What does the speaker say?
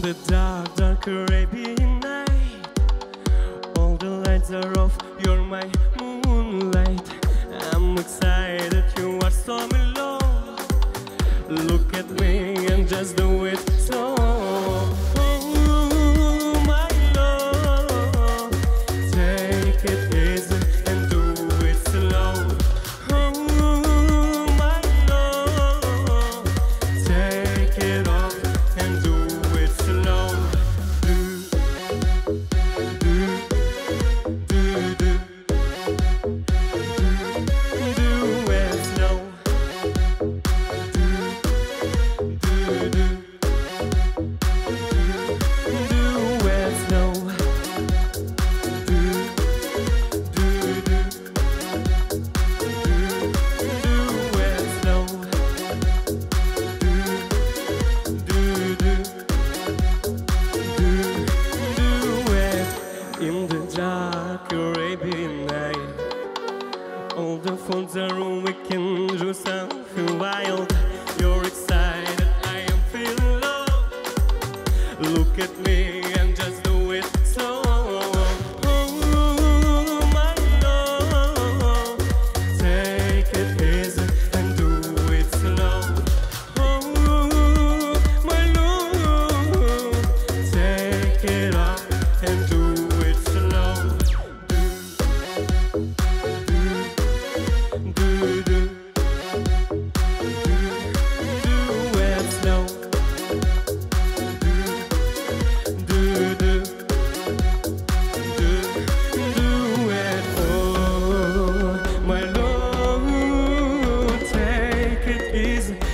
the dark, dark Arabian night, all the lights are off, you're my moonlight. I'm excited, you are so in love. Look at me and just do it slow. Oh, my love, take it easy and do it slow. Oh, my love, take it off and do it slow. In the dark Arabian night, all the phones are on, we can do something wild. You're excited, I am feeling low. Look at me and just do it slow. Oh, my love, take it easy and do it slow. Oh, my love, take it off and do it slow. Easy